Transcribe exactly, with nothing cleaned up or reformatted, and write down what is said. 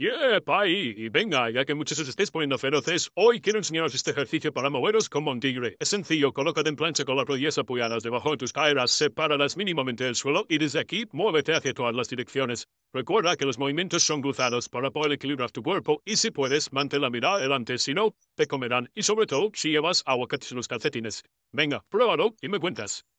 Yep, ahí. Y venga, ya que muchos os estáis poniendo feroces, hoy quiero enseñaros este ejercicio para moveros como un tigre. Es sencillo, colócate en plancha con las rodillas apoyadas debajo de tus caderas, sepáralas mínimamente del suelo y desde aquí muévete hacia todas las direcciones. Recuerda que los movimientos son cruzados para poder equilibrar tu cuerpo y si puedes, mantén la mirada adelante, si no, te comerán. Y sobre todo, si llevas aguacates en los calcetines. Venga, pruébalo y me cuentas.